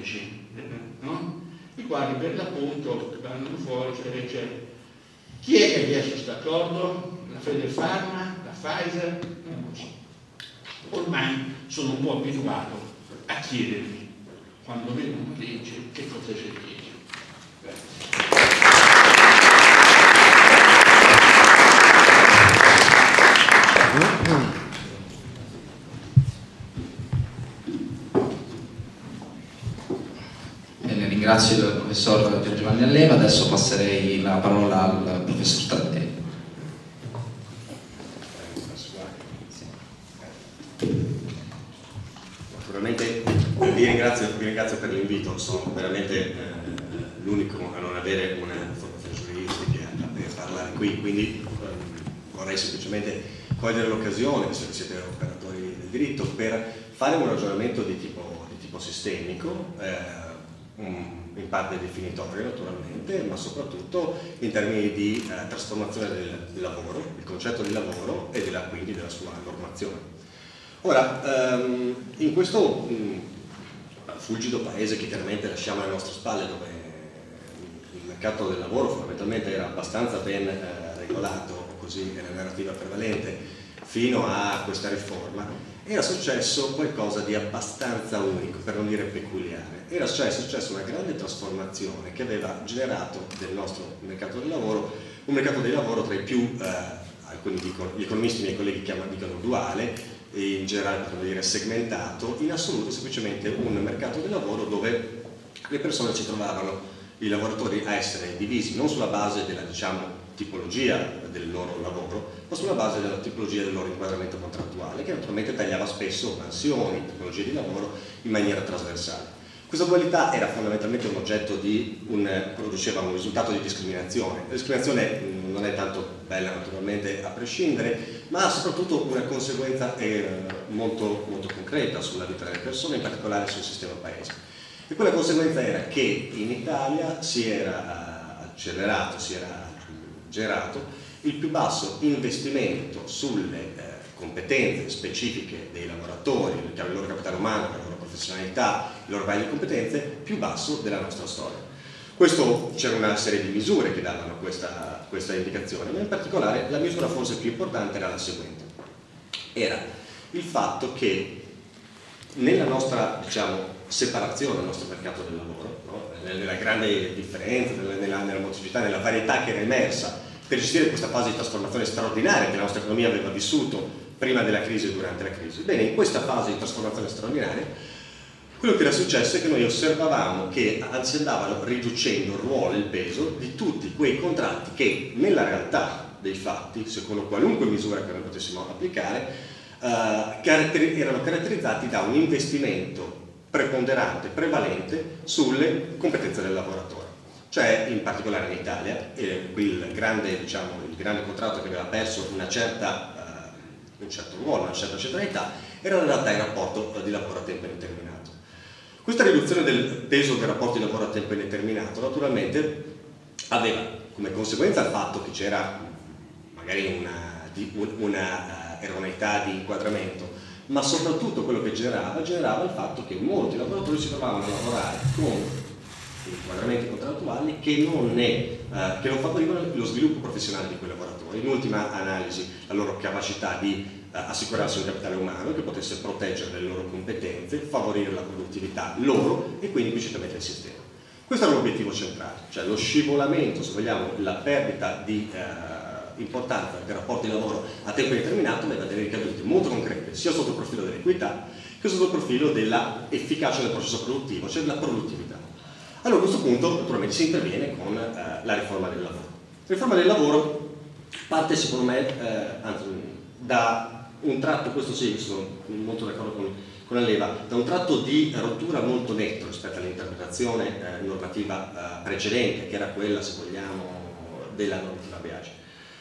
medici, no? I quali per l'appunto vanno fuori, cioè, chi è che ha chiesto questo accordo? La Federpharma, la Pfizer? Non lo so. Ormai sono un po' abituato a chiedermi, quando vedo una legge, che cosa c'è dietro. Bene, ringrazio il professor Piergiovanni Alleva, adesso passerei la parola al professor Tardelli. Naturalmente vi ringrazio per l'invito, sono veramente l'unico a non avere una formazione giuridica per parlare qui, quindi vorrei semplicemente cogliere l'occasione, visto che siete operatori del diritto, per fare un ragionamento di tipo sistemico, in parte definitorio naturalmente, ma soprattutto in termini di trasformazione del lavoro, il concetto di lavoro e quindi della sua normazione. Ora, in questo fulgido paese che chiaramente lasciamo alle nostre spalle, dove il mercato del lavoro fondamentalmente era abbastanza ben regolato, così è la narrativa prevalente, fino a questa riforma, era successo qualcosa di abbastanza unico, per non dire peculiare. Era successa una grande trasformazione che aveva generato del nostro mercato del lavoro un mercato del lavoro tra i più, alcuni dicono, gli economisti, i miei colleghi dicono duale, e in generale potremmo dire segmentato, in assoluto semplicemente un mercato del lavoro dove le persone si trovavano, i lavoratori, a essere divisi non sulla base della, diciamo, tipologia del loro lavoro, ma sulla base della tipologia del loro inquadramento contrattuale, che naturalmente tagliava spesso mansioni, tipologie di lavoro in maniera trasversale. Questa dualità era fondamentalmente un oggetto produceva un risultato di discriminazione. La discriminazione non è tanto bella naturalmente a prescindere, ma ha soprattutto una conseguenza molto, molto concreta sulla vita delle persone, in particolare sul sistema paese. E quella conseguenza era che in Italia si era accelerato, si era generato il più basso investimento sulle competenze specifiche dei lavoratori, il loro capitale umano, la loro professionalità, i loro valori di competenze, più basso della nostra storia. Questo, c'era una serie di misure che davano questa indicazione, ma in particolare la misura forse più importante era la seguente. Era il fatto che nella nostra, diciamo, separazione del nostro mercato del lavoro, no? Nella grande differenza, nella molteplicità, nella varietà che era emersa per gestire questa fase di trasformazione straordinaria che la nostra economia aveva vissuto prima della crisi e durante la crisi. Bene, in questa fase di trasformazione straordinaria, quello che era successo è che noi osservavamo che si andavano riducendo il ruolo e il peso di tutti quei contratti che nella realtà dei fatti, secondo qualunque misura che noi potessimo applicare, erano caratterizzati da un investimento preponderante, prevalente sulle competenze del lavoratore. Cioè, in particolare in Italia, il grande contratto che aveva perso un certo ruolo, una certa centralità, era in realtà il rapporto di lavoro a tempo indeterminato. Questa riduzione del peso del rapporto di lavoro a tempo indeterminato naturalmente aveva come conseguenza il fatto che c'era magari una erroneità di inquadramento, ma soprattutto quello che generava il fatto che molti lavoratori si trovavano a lavorare con inquadramenti contrattuali che non favorivano lo sviluppo professionale di quei lavoratori. In ultima analisi, la loro capacità di assicurarsi un capitale umano che potesse proteggere le loro competenze, favorire la produttività loro e quindi implicitamente il sistema. Questo era l'obiettivo centrale, cioè lo scivolamento, se vogliamo, la perdita di importanza del rapporto di lavoro a tempo indeterminato aveva delle ricadute molto concrete, sia sotto il profilo dell'equità che sotto il profilo dell'efficacia del processo produttivo, cioè della produttività. Allora a questo punto naturalmente si interviene con la riforma del lavoro. La riforma del lavoro parte secondo me da un tratto, questo sì, sono molto d'accordo con Alleva, da un tratto di rottura molto netto rispetto all'interpretazione normativa precedente, che era quella, se vogliamo, della normativa Biagi.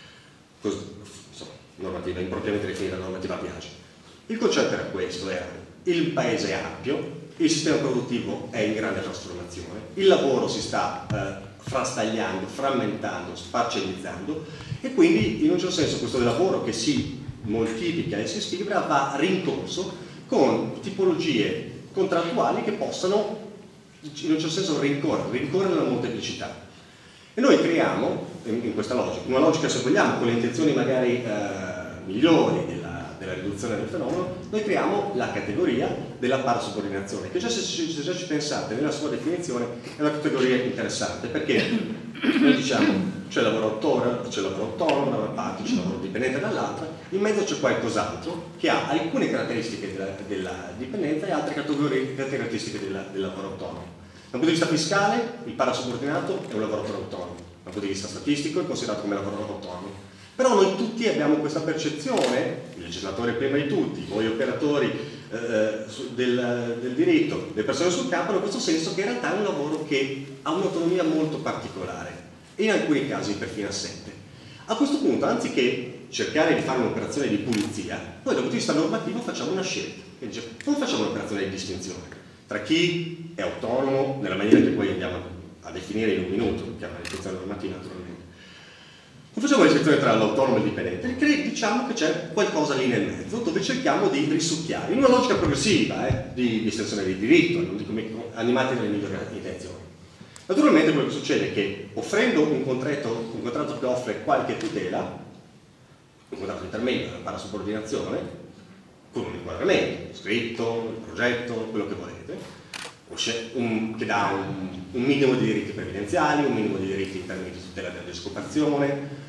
Normativa impropriamente definita normativa Biagi. Il concetto era questo, il paese è ampio, il sistema produttivo è in grande trasformazione, il lavoro si sta frastagliando, frammentando, sparcellizzando e quindi in un certo senso questo lavoro che si moltiplica e si sfibra va rincorso con tipologie contrattuali che possano in un certo senso rincorre la molteplicità. E noi creiamo, in questa logica, una logica se vogliamo, con le intenzioni magari migliori della riduzione del fenomeno, noi creiamo la categoria della parasubordinazione, che già se già ci pensate nella sua definizione è una categoria interessante, perché noi diciamo c'è lavoro autonomo da una parte, c'è lavoro dipendente dall'altra, in mezzo c'è qualcos'altro che ha alcune caratteristiche della dipendenza e altre caratteristiche del lavoro autonomo. Dal punto di vista fiscale, il parasubordinato è un lavoratore autonomo, dal punto di vista statistico è considerato come lavoratore autonomo. Però noi tutti abbiamo questa percezione, il legislatore prima di tutti, voi operatori del diritto, le persone sul campo, in questo senso che in realtà è un lavoro che ha un'autonomia molto particolare e in alcuni casi perfino assente. A questo punto, anziché cercare di fare un'operazione di pulizia, noi dal punto di vista normativo facciamo una scelta, non facciamo un'operazione di distinzione tra chi è autonomo, nella maniera che poi andiamo a definire in un minuto, che è una definizione normativa naturalmente. Non facciamo la distinzione tra l'autonomo e il dipendente, diciamo che c'è qualcosa lì nel mezzo, dove cerchiamo di risucchiare, in una logica progressiva di estensione di diritto, non dico animati dalle migliori intenzioni. Naturalmente quello che succede è che offrendo un contratto che offre qualche tutela, un contratto intermedio, una parasubordinazione, con un inquadramento, scritto, il progetto, quello che volete, che dà un minimo di diritti previdenziali, un minimo di diritti in termini di tutela della disoccupazione,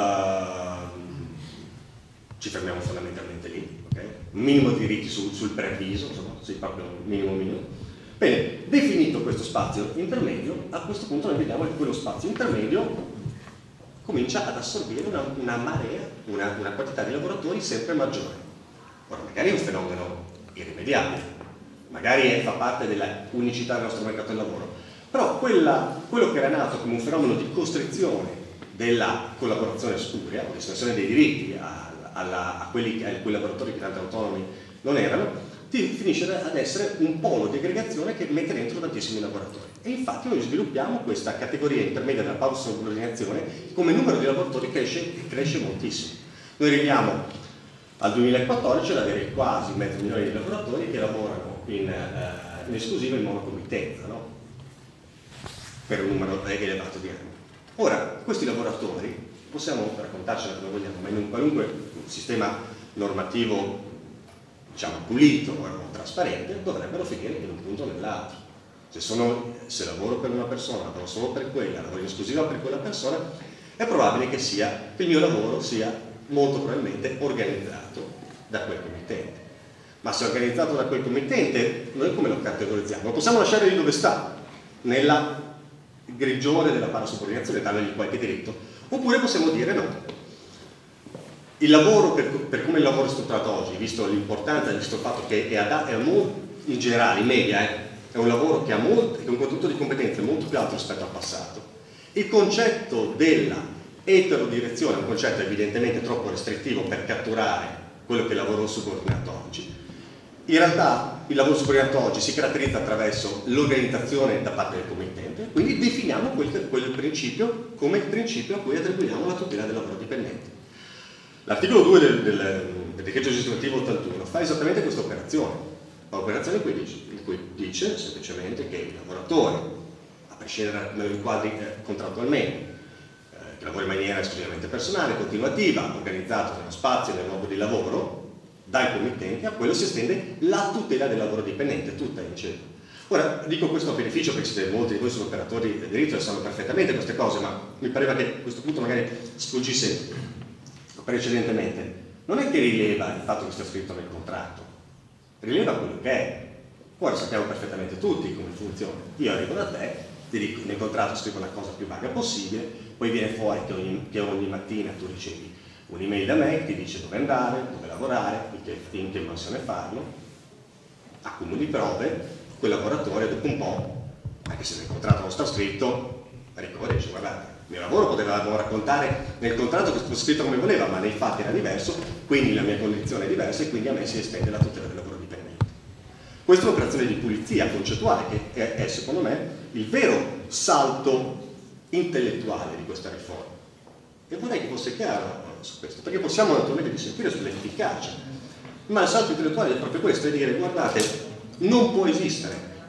ci fermiamo fondamentalmente lì, okay? Un minimo di diritti sul preavviso, insomma, sì, proprio un minimo. Bene, definito questo spazio intermedio, a questo punto noi vediamo che quello spazio intermedio comincia ad assorbire una marea, una quantità di lavoratori sempre maggiore. Ora, magari è un fenomeno irrimediabile, magari fa parte della unicità del nostro mercato del lavoro, però quello che era nato come un fenomeno di costrizione della collaborazione spuria, o di estensione dei diritti a quei lavoratori che tanto autonomi non erano, finisce ad essere un polo di aggregazione che mette dentro tantissimi lavoratori. E infatti noi sviluppiamo questa categoria intermedia della parasubordinazione come numero di lavoratori cresce moltissimo. Noi arriviamo al 2014 ad avere quasi 500.000 di lavoratori che lavorano in esclusiva in monocommittenza, no? Per un numero elevato di anni. Ora, questi lavoratori, possiamo raccontarcela come vogliamo, ma in un qualunque sistema normativo, diciamo, pulito o trasparente, dovrebbero finire in un punto o nell'altro. Se lavoro per una persona, lavoro solo per quella, lavoro in esclusiva per quella persona, è probabile che il mio lavoro sia molto probabilmente organizzato da quel committente. Ma se è organizzato da quel committente, noi come lo categorizziamo? Lo possiamo lasciare lì dove sta, nella grigiore della parasubordinazione, dargli qualche diritto, oppure possiamo dire no. Il lavoro, per come il lavoro è strutturato oggi, visto l'importanza, visto il fatto che in generale, in media, è un lavoro che ha un contenuto di competenze molto più alto rispetto al passato, il concetto della eterodirezione è un concetto evidentemente troppo restrittivo per catturare quello che è il lavoro subordinato oggi. In realtà il lavoro subordinato oggi si caratterizza attraverso l'organizzazione da parte del committente, quindi definiamo quel principio come il principio a cui attribuiamo la tutela del lavoro dipendente. L'articolo 2 del decreto legislativo 81 fa esattamente questa operazione, l'operazione in cui dice semplicemente che il lavoratore, a prescindere da me lo inquadri contrattualmente, che lavora in maniera esclusivamente personale, continuativa, organizzato nello spazio e nel luogo di lavoro, dai committenti a quello si estende la tutela del lavoro dipendente, tutta insieme. Ora, dico questo a beneficio perché molti di voi sono operatori del diritto e sanno perfettamente queste cose, ma mi pareva che a questo punto magari sfuggisse precedentemente. Non è che rileva il fatto che sia scritto nel contratto, rileva quello che è. Ora sappiamo perfettamente tutti come funziona. Io arrivo da te, ti dico, nel contratto scrivo la cosa più vaga possibile, poi viene fuori che ogni mattina tu ricevi un'email da me che ti dice dove andare, dove lavorare, in che mansione farlo, accumuli prove, quel lavoratore dopo un po', anche se nel contratto non sta scritto, ricorre e dice guardate, il mio lavoro potevamo raccontare nel contratto che sto scritto come voleva, ma nei fatti era diverso, quindi la mia condizione è diversa e quindi a me si estende la tutela del lavoro dipendente. Questa è un'operazione di pulizia concettuale che è secondo me il vero salto intellettuale di questa riforma. E vorrei che fosse chiaro su questo, perché possiamo naturalmente dissentire sull'efficacia, ma il salto intellettuale è proprio questo, è dire guardate, non può esistere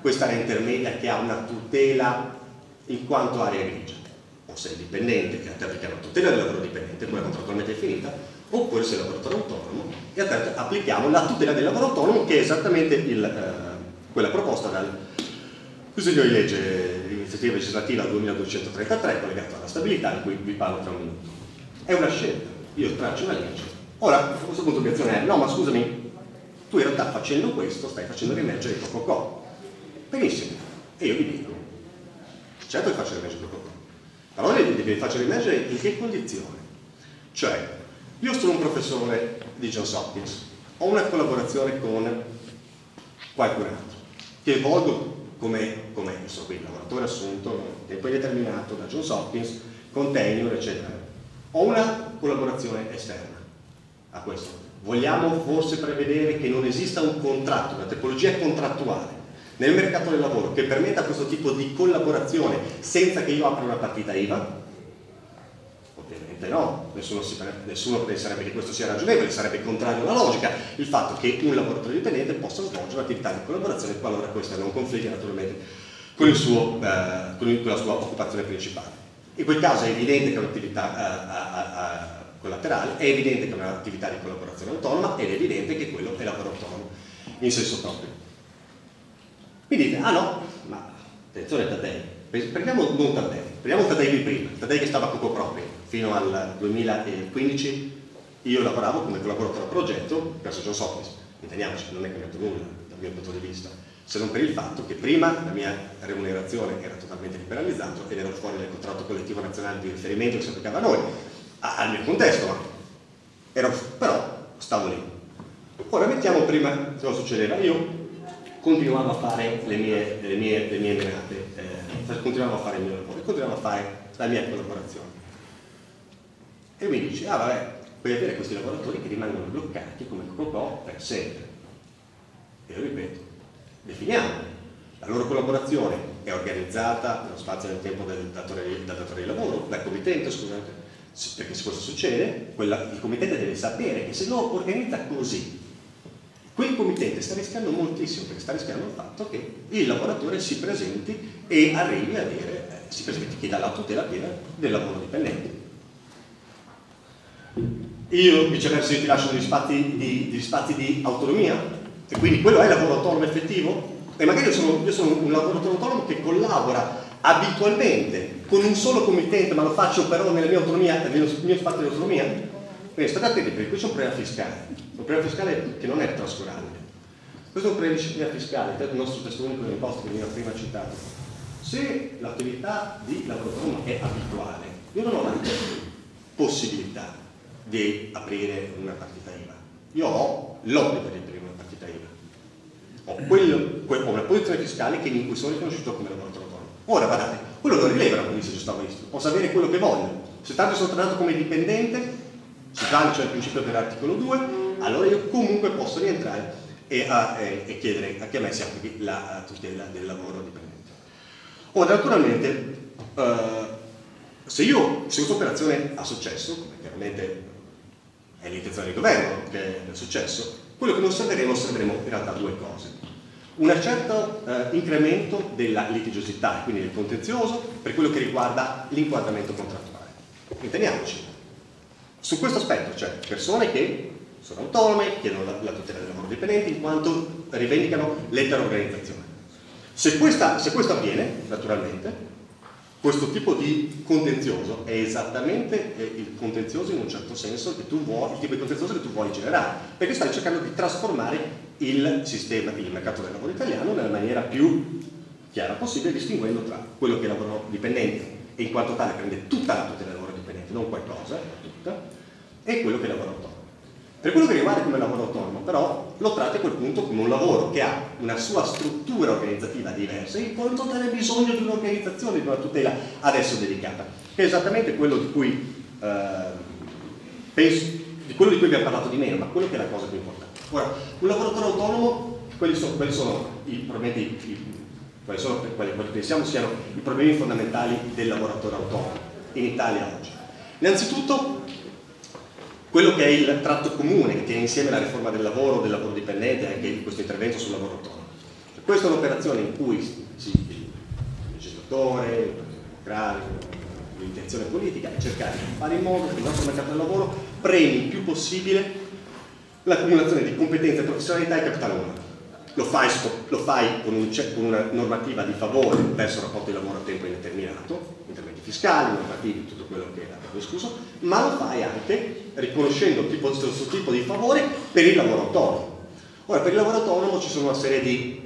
quest'area intermedia che ha una tutela in quanto area grigia, o se è dipendente e a te applichiamo la tutela del lavoro dipendente, quella contrattualmente definita, oppure se è lavoratore autonomo e a te applichiamo la tutela del lavoro autonomo, che è esattamente quella proposta dal disegno di legge di iniziativa legislativa 2233 collegato alla stabilità, di cui vi parlo tra un minuto. È una scelta, io traccio una legge. Ora, a questo punto l'obiezione è: no, ma scusami, tu in realtà facendo questo stai facendo riemergere il Cococò. Benissimo, e io vi dico, certo che faccio riemergere il Cococò, però devi farci riemergere in che condizione? Cioè, io sono un professore di Johns Hopkins, ho una collaborazione con qualcun altro, che svolgo come sono qui, lavoratore assunto a tempo indeterminato da Johns Hopkins, con tenure, eccetera. Ho una collaborazione esterna a questo. Vogliamo forse prevedere che non esista un contratto, una tipologia contrattuale nel mercato del lavoro che permetta questo tipo di collaborazione senza che io apra una partita IVA? Ovviamente no, nessuno penserebbe che questo sia ragionevole, sarebbe contrario alla logica il fatto che un lavoratore dipendente possa svolgere un'attività di collaborazione qualora questa non confligga naturalmente con la sua occupazione principale. In quel caso è evidente che è un'attività collaterale, è evidente che è un'attività di collaborazione autonoma ed è evidente che quello è lavoro autonomo in senso proprio. Mi dite, ah no, ma attenzione Taddei, prendiamo non Taddei, prendiamo Taddei di prima, Taddei che stava a Coco proprio, fino al 2015 io lavoravo come collaboratore a progetto presso Johns Hopkins, intendiamoci, non è cambiato nulla dal mio punto di vista, se non per il fatto che prima la mia remunerazione era totalmente liberalizzata ed ero fuori dal contratto collettivo nazionale di riferimento che si applicava a noi, al mio contesto, ma però stavo lì. Ora mettiamo prima cosa succedeva, io continuavo a fare le mie menate, continuavo a fare il mio lavoro, continuavo a fare la mia collaborazione. E mi dici, ah vabbè, puoi avere questi lavoratori che rimangono bloccati come Cococò per sempre. E io ripeto, definiamo. La loro collaborazione è organizzata nello spazio e nel tempo del datore di lavoro, dal committente, scusate, perché se questo succede, il committente deve sapere che se lo organizza così, quel committente sta rischiando moltissimo, perché sta rischiando il fatto che il lavoratore si presenti e arrivi a dire, si presenti chi dà la tutela piena del lavoro dipendente. Io viceversa ti lascio degli spazi di autonomia, e quindi quello è il lavoro autonomo effettivo, e magari io sono un lavoratore autonomo che collabora abitualmente con un solo committente, ma lo faccio però nella mia autonomia, nel mio spazio di autonomia. Quindi state attenti, perché qui c'è un problema fiscale che non è trascurabile. Questo è un problema di disciplina fiscale, il nostro testo unico delle imposte che veniva prima citato. Se l'attività di lavoro autonomo è abituale, io non ho la possibilità di aprire una partita IVA. Io ho l'obbligo di aprire una partita IVA. Ho una posizione fiscale in cui sono riconosciuto come lavoratore autonomo. Ora, guardate, quello lo rilevano, come dice giustamente, posso avere quello che voglio. Se tanto sono trattato come dipendente, si trancia il principio dell'articolo 2, allora io comunque posso rientrare e chiedere a che a me si applichi la tutela del lavoro dipendente. Ora, naturalmente, se questa operazione ha successo, come chiaramente è l'intenzione del governo che è successo, quello che noi osserveremo in realtà due cose. Un certo incremento della litigiosità e quindi del contenzioso per quello che riguarda l'inquadramento contrattuale. Intendiamoci. Su questo aspetto c'è persone che sono autonome, chiedono la tutela del lavoro dipendente in quanto rivendicano l'intera organizzazione. Se questo avviene, naturalmente, questo tipo di contenzioso è esattamente il contenzioso in un certo senso che tu vuoi, il tipo di contenzioso che tu vuoi generare, perché stai cercando di trasformare il sistema, il mercato del lavoro italiano nella maniera più chiara possibile, distinguendo tra quello che è il lavoro dipendente e in quanto tale prende tutta la tutela del lavoro dipendente, non qualcosa, tutta, e quello che è il lavoro autonomo. Per quello che riguarda come lavoro autonomo, però, lo tratti a quel punto come un lavoro che ha una sua struttura organizzativa diversa, in quanto tale bisogno di un'organizzazione, di una tutela adesso dedicata, che è esattamente quello di cui abbiamo parlato di meno, ma quello che è la cosa più importante. Ora, un lavoratore autonomo, quali sono i problemi, quelli che pensiamo siano i problemi fondamentali del lavoratore autonomo in Italia oggi? Innanzitutto, quello che è il tratto comune che tiene insieme la riforma del lavoro dipendente e anche questo intervento sul lavoro autonomo. Cioè, Questa è un'operazione in cui il legislatore, il democratico, l'intenzione politica è cercare di fare in modo che il nostro mercato del lavoro premi il più possibile l'accumulazione di competenze, professionalità e capitale umano. Lo fai con una normativa di favore verso il rapporto di lavoro a tempo indeterminato, interventi fiscali, normativi, tutto quello che abbiamo discusso, ma lo fai anche riconoscendo questo tipo di favore per il lavoro autonomo. Ora, per il lavoro autonomo ci sono una serie di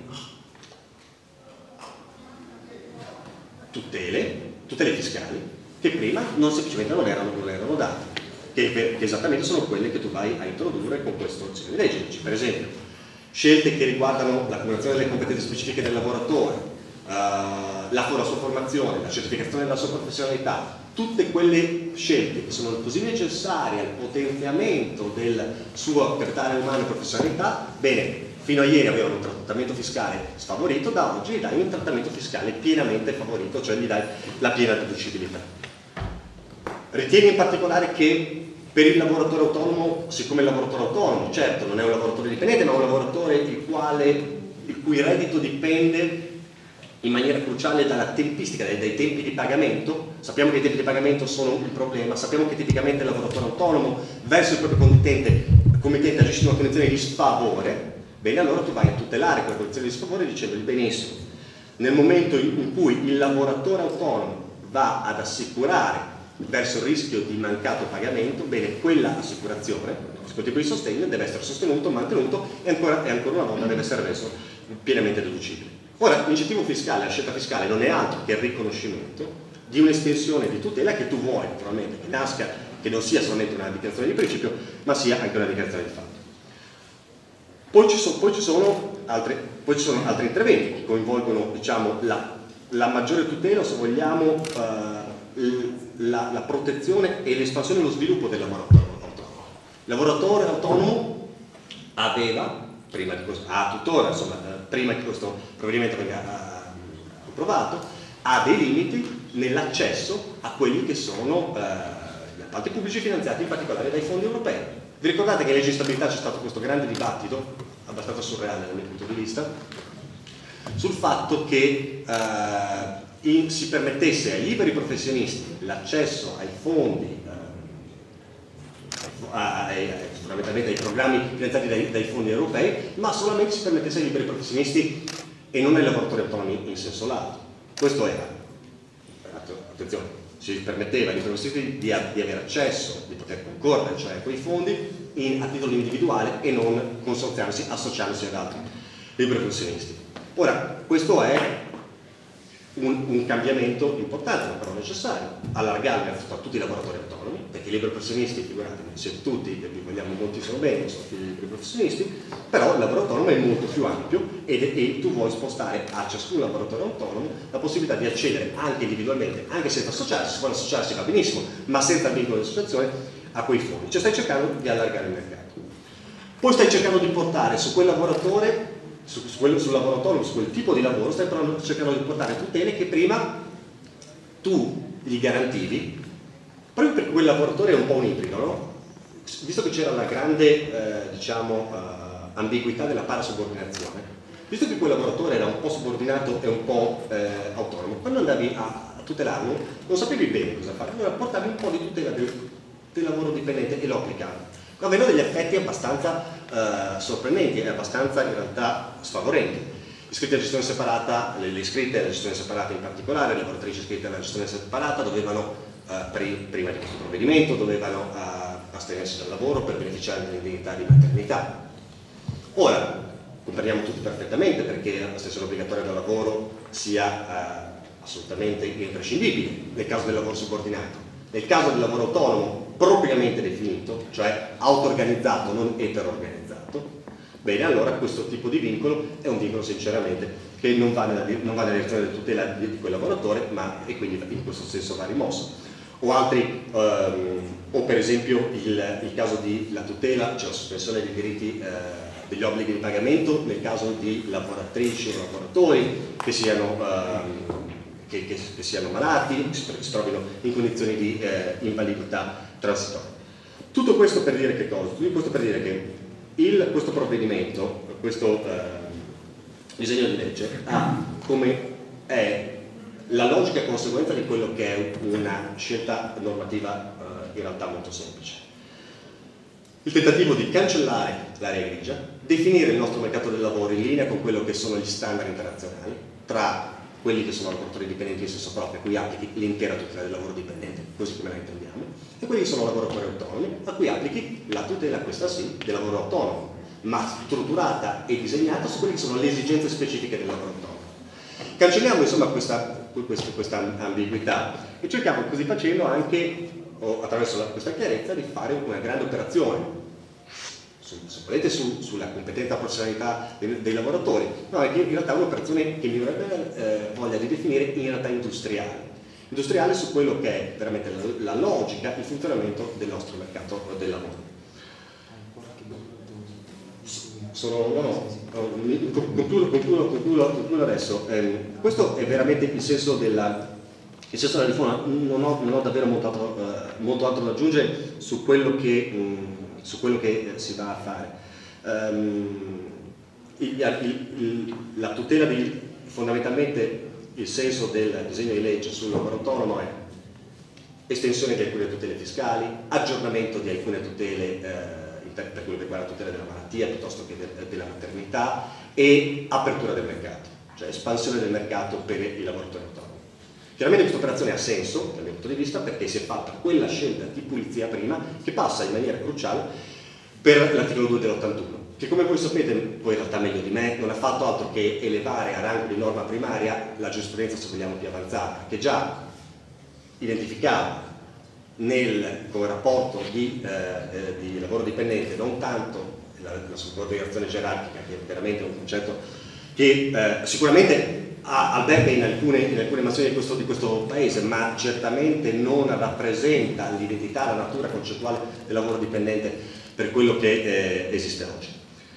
tutele fiscali che prima non semplicemente non erano date, che esattamente sono quelle che tu vai a introdurre con questo disegno di legge. Per esempio, scelte che riguardano l'accumulazione delle competenze specifiche del lavoratore, la sua formazione, la certificazione della sua professionalità, tutte quelle scelte che sono così necessarie al potenziamento del suo capitale umano e professionalità, bene, fino a ieri avevano un trattamento fiscale sfavorito, da oggi gli dai un trattamento fiscale pienamente favorito, cioè gli dai la piena deducibilità. Ritieni in particolare che per il lavoratore autonomo, siccome il lavoratore autonomo, certo, non è un lavoratore dipendente, ma è un lavoratore il cui reddito dipende in maniera cruciale dalla tempistica, dai tempi di pagamento. Sappiamo che i tempi di pagamento sono un problema, sappiamo che tipicamente il lavoratore autonomo verso il proprio committente agisce in una condizione di sfavore. Bene, allora tu vai a tutelare quella condizione di sfavore dicendogli benissimo, nel momento in cui il lavoratore autonomo va ad assicurare verso il rischio di mancato pagamento, bene, quella assicurazione, questo tipo di sostegno deve essere sostenuto, mantenuto e ancora una volta deve essere reso pienamente deducibile. Ora, l'incentivo fiscale, la scelta fiscale non è altro che il riconoscimento di un'estensione di tutela che tu vuoi, naturalmente, che nasca, che non sia solamente una dichiarazione di principio, ma sia anche una dichiarazione di fatto. Poi ci sono altri interventi che coinvolgono, diciamo, la maggiore tutela, se vogliamo, la protezione e l'espansione e lo sviluppo del lavoratore autonomo. Il lavoratore autonomo aveva, tuttora, insomma, prima che questo provvedimento venga approvato, ha dei limiti nell'accesso a quelli che sono gli appalti pubblici finanziati in particolare dai fondi europei. Vi ricordate che in legge di stabilità c'è stato questo grande dibattito, abbastanza surreale dal mio punto di vista, sul fatto che si permettesse ai liberi professionisti l'accesso ai fondi, fondamentalmente ai programmi finanziati dai fondi europei, ma solamente si permettesse ai liberi professionisti e non ai lavoratori autonomi in senso lato. Questo era, attenzione, si permetteva ai liberi professionisti di avere accesso, di poter concorrere, cioè a quei fondi a titolo individuale e non consorziarsi, associandosi ad altri liberi professionisti. Ora, questo è un cambiamento importante, però necessario, allargare innanzitutto a tutti i lavoratori autonomi, perché i liberi professionisti, figuratevi, siete tutti, vi vogliamo moltissimo bene, sono figli di liberi professionisti, però il lavoro autonomo è molto più ampio e tu vuoi spostare a ciascun lavoratore autonomo la possibilità di accedere anche individualmente, anche senza associarsi, se vuole associarsi va benissimo, ma senza vincolo di associazione, a quei fondi. Cioè stai cercando di allargare il mercato. Poi stai cercando di portare su quel lavoratore, sul lavoro autonomo, su quel tipo di lavoro, stai cercando di portare tutele che prima tu gli garantivi, proprio perché quel lavoratore è un po' un ibrido, no? Visto che c'era la grande ambiguità della parasubordinazione, visto che quel lavoratore era un po' subordinato e un po' autonomo, quando andavi a tutelarlo non sapevi bene cosa fare, allora portavi un po' di tutela del lavoro dipendente e lo applicavi, avendo degli effetti abbastanza sorprendenti e abbastanza in realtà sfavorenti. Iscritti a gestione separata, le iscritte alla gestione separata in particolare, le lavoratrici iscritte alla gestione separata dovevano, prima di questo provvedimento, dovevano astenersi dal lavoro per beneficiare dell'indennità di maternità. Ora, comprendiamo tutti perfettamente perché l'astensione obbligatoria dal lavoro sia assolutamente imprescindibile nel caso del lavoro subordinato. Nel caso del lavoro autonomo propriamente definito, cioè auto-organizzato, non etero-organizzato, bene, allora questo tipo di vincolo è un vincolo sinceramente che non va nella direzione della tutela di quel lavoratore, e quindi in questo senso va rimosso. O per esempio il caso di la tutela, cioè la sospensione dei diritti degli obblighi di pagamento nel caso di lavoratrici o lavoratori che siano malati, che si trovino in condizioni di invalidità transitoria. Tutto questo per dire che cosa? Tutto questo per dire che questo provvedimento, questo disegno di legge ha come è la logica conseguenza di quello che è una scelta normativa in realtà molto semplice. Il tentativo di cancellare l'area grigia, definire il nostro mercato del lavoro in linea con quello che sono gli standard internazionali, tra quelli che sono lavoratori dipendenti in senso proprio, a cui applichi l'intera tutela del lavoro dipendente, così come la intendiamo, e quelli che sono lavoratori autonomi, a cui applichi la tutela, questa sì, del lavoro autonomo, ma strutturata e disegnata su quelle che sono le esigenze specifiche del lavoro autonomo. Cancelliamo insomma questa ambiguità e cerchiamo così facendo anche, o attraverso questa chiarezza, di fare una grande operazione, se volete sulla competenza e professionalità dei lavoratori, ma anche in realtà un'operazione che mi avrebbe voglia di definire in realtà industriale su quello che è veramente la logica, il funzionamento del nostro mercato del lavoro. Concludo adesso. Questo è veramente il senso della riforma. Non ho davvero molto altro da aggiungere su quello che si va a fare. La tutela fondamentalmente il senso del disegno di legge sul lavoro autonomo è estensione di alcune tutele fiscali, aggiornamento di alcune tutele per quello che riguarda la tutela della malattia piuttosto che della maternità, e apertura del mercato, cioè espansione del mercato per i lavoratori autonomi. Chiaramente questa operazione ha senso dal mio punto di vista perché si è fatta quella scelta di pulizia prima che passa in maniera cruciale per l'articolo 2 dell'81, che come voi sapete, poi in realtà meglio di me, non ha fatto altro che elevare a rango di norma primaria la giurisprudenza, se vogliamo, più avanzata, che già identificava come rapporto di lavoro dipendente non tanto la subordinazione gerarchica, che è veramente un concetto che sicuramente alberga in alcune nazioni di questo paese, ma certamente non rappresenta l'identità, la natura concettuale del lavoro dipendente per quello che esiste oggi.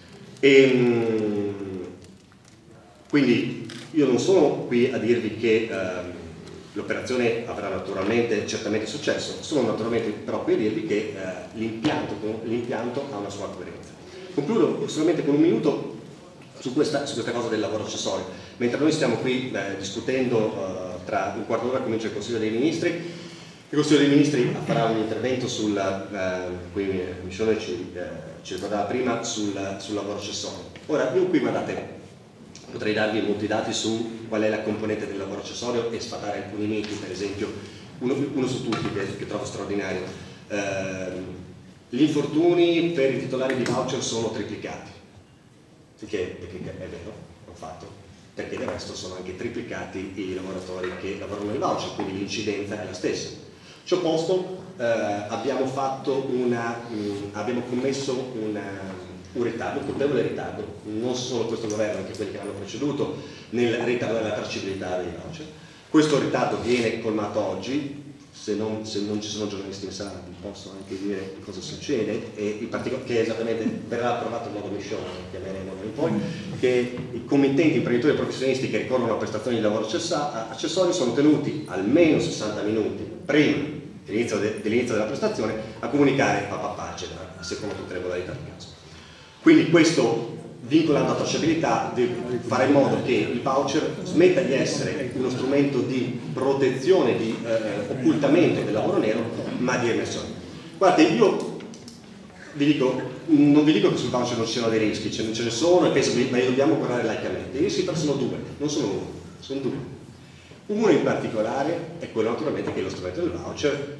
Quindi io non sono qui a dirvi che l'operazione avrà certamente successo, sono naturalmente però qui a dirvi che l'impianto ha una sua coerenza. Concludo solamente con un minuto su questa cosa del lavoro accessorio. Mentre noi stiamo qui discutendo, tra un quarto d'ora comincia il Consiglio dei Ministri. Il Consiglio dei Ministri farà un intervento qui la Commissione ci ricordava prima sul lavoro accessorio. Ora, io qui guardate, potrei darvi molti dati su qual è la componente del lavoro accessorio e sfatare alcuni miti, per esempio uno su tutti che trovo straordinario. Gli infortuni per i titolari di voucher sono triplicati, che è vero, l'ho fatto, perché del resto sono anche triplicati i lavoratori che lavorano nel voucher, quindi l'incidenza è la stessa. Ciò posto, abbiamo commesso un ritardo, un colpevole ritardo, non solo questo governo, anche quelli che l'hanno preceduto, nel ritardare la tracciabilità dei voucher. Questo ritardo viene colmato oggi. Se non ci sono giornalisti in sala vi posso anche dire cosa succede, e in particolare che esattamente verrà approvato in modo missionario, chiameremo in poi, che i committenti, imprenditori e professionisti che ricorrono a prestazioni di lavoro accessori sono tenuti almeno 60 minuti prima dell'inizio della prestazione a comunicare papà, eccetera, secondo tutte le modalità di caso. Quindi questo, vincolando la tracciabilità, deve fare in modo che il voucher smetta di essere uno strumento di protezione, di occultamento del lavoro nero, ma di emersione. Guardate, io non vi dico che sul voucher non ci siano dei rischi, ce ne sono, e penso che li dobbiamo guardare laicamente. I rischi però sono due, non sono uno, sono due. Uno in particolare è quello naturalmente che lo strumento del voucher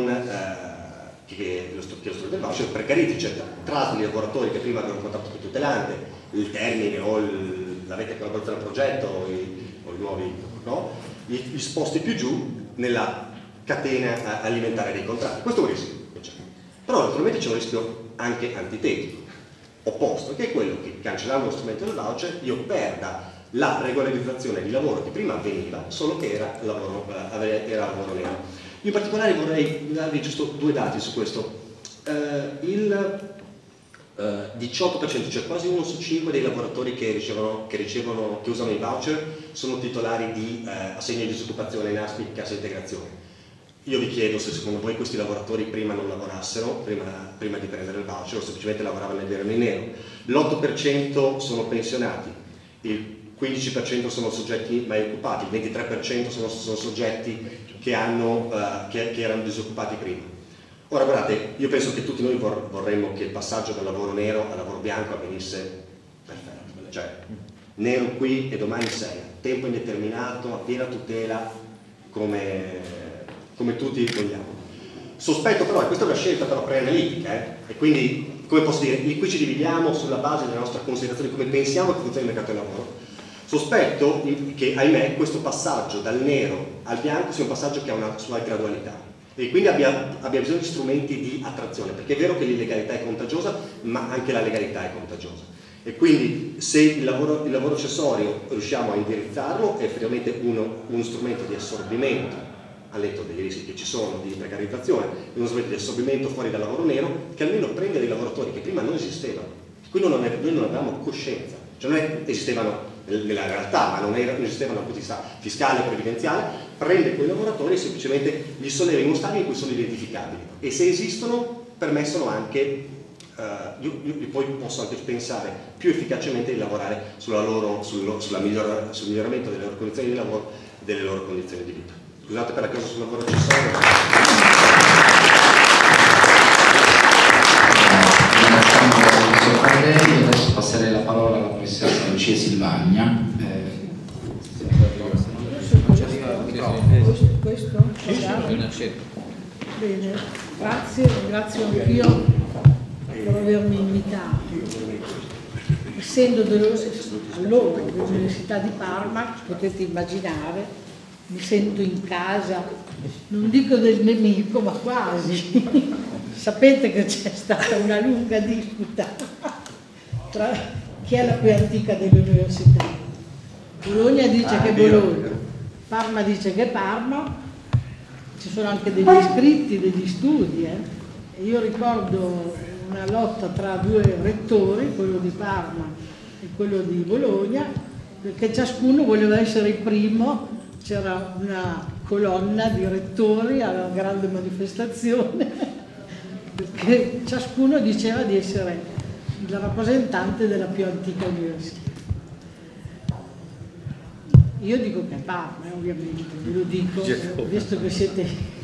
che lo strumento del voucher precarizzi, cioè trasli i lavoratori che prima avevano un contratto più tutelante, il termine o la vecchia collaborazione al progetto o i nuovi, no? Li sposti più giù nella catena alimentare dei contratti. Questo è un rischio, però naturalmente c'è un rischio anche antitetico, opposto, che è quello che cancellando lo strumento del voucher io perda la regolarizzazione di lavoro che prima avveniva, solo che era lavoro nero. In particolare vorrei darvi giusto due dati su questo. Il 18%, cioè quasi 1 su 5 dei lavoratori che usano i voucher sono titolari di assegni di disoccupazione, NASPI, cassa integrazione. Io vi chiedo se secondo voi questi lavoratori prima non lavorassero, prima di prendere il voucher, o semplicemente lavoravano ed erano in nero. L'8% sono pensionati, il 15% sono soggetti mai occupati, il 23% sono soggetti che erano disoccupati prima. Ora guardate, io penso che tutti noi vorremmo che il passaggio dal lavoro nero al lavoro bianco avvenisse perfetto, cioè nero qui e domani sei, tempo indeterminato, a piena tutela, come tutti vogliamo. Sospetto però, e questa è una scelta però preanalitica, e quindi, come posso dire, qui ci dividiamo sulla base della nostra considerazione di come pensiamo che funzioni il mercato del lavoro. Sospetto che, ahimè, questo passaggio dal nero al bianco sia un passaggio che ha una sua gradualità e quindi abbia bisogno di strumenti di attrazione, perché è vero che l'illegalità è contagiosa, ma anche la legalità è contagiosa. E quindi se il lavoro accessorio riusciamo a indirizzarlo, è effettivamente uno strumento di assorbimento, al netto dei rischi che ci sono di precarizzazione, uno strumento di assorbimento fuori dal lavoro nero, che almeno prende dei lavoratori che prima non esistevano, quindi noi non avevamo coscienza, cioè non esistevano nella realtà, ma non esistevano dal punto di vista fiscale e previdenziale, prende quei lavoratori e semplicemente li solleva in uno stadio in cui sono identificabili, e se esistono permettono anche, io poi posso anche pensare più efficacemente di lavorare sul miglioramento delle loro condizioni di lavoro e delle loro condizioni di vita. Scusate per la cosa sul lavoro accessorio. Adesso passerei la parola alla professoressa Lucia Silvagna. Questo? Bene, grazie, ringrazio anch'io per avermi invitato. Essendo dell'Università di Parma, potete immaginare, mi sento in casa, non dico del nemico, ma quasi. Sapete che c'è stata una lunga disputa tra chi è la più antica delle università. Bologna dice che è Bologna, Parma dice che è Parma, ci sono anche degli scritti, degli studi. E io ricordo una lotta tra due rettori, quello di Parma e quello di Bologna, perché ciascuno voleva essere il primo. C'era una colonna di rettori alla grande manifestazione, perché ciascuno diceva di essere il rappresentante della più antica università. Io dico che è Parma, ovviamente, ve lo dico, visto che siete...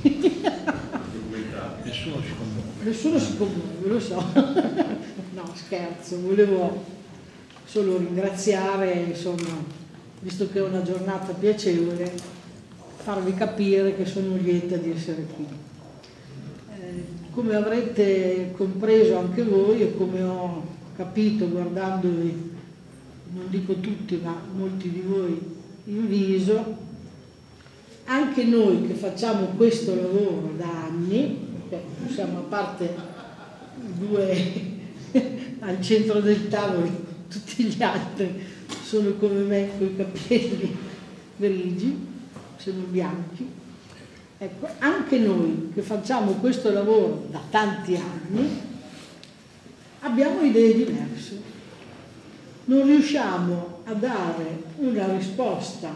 Nessuno si commuove, lo so. No, scherzo, volevo solo ringraziare, insomma, visto che è una giornata piacevole, farvi capire che sono lieta di essere qui. Come avrete compreso anche voi e come ho capito guardandovi, non dico tutti ma molti di voi in viso, anche noi che facciamo questo lavoro da anni, perché siamo a parte due al centro del tavolo, tutti gli altri sono come me con i capelli grigi, se non bianchi. Ecco, anche noi che facciamo questo lavoro da tanti anni abbiamo idee diverse. Non riusciamo a dare una risposta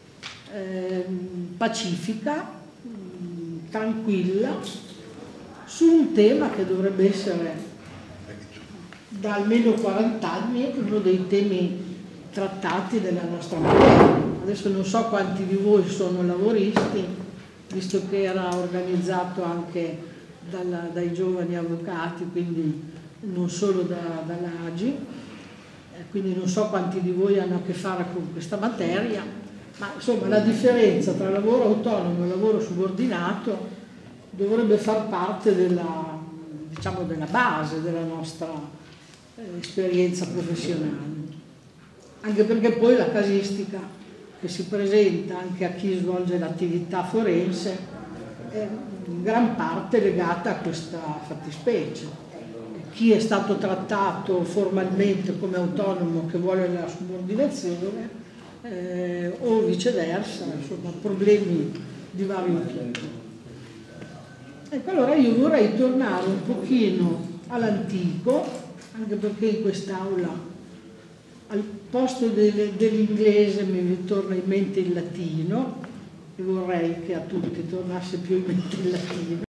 pacifica, tranquilla, su un tema che dovrebbe essere da almeno 40 anni uno dei temi trattati della nostra materia. Adesso non so quanti di voi sono lavoristi, visto che era organizzato anche dai giovani avvocati, quindi non solo dall'AGI, quindi non so quanti di voi hanno a che fare con questa materia, ma insomma la differenza tra lavoro autonomo e lavoro subordinato dovrebbe far parte della, diciamo, della base della nostra esperienza professionale. Anche perché poi la casistica che si presenta anche a chi svolge l'attività forense è in gran parte legata a questa fattispecie. Chi è stato trattato formalmente come autonomo che vuole la subordinazione o viceversa, insomma problemi di vario tipo. Ecco, allora io vorrei tornare un pochino all'antico, anche perché in quest'aula al posto dell'inglese mi torna in mente il latino, e vorrei che a tutti tornasse più in mente il latino.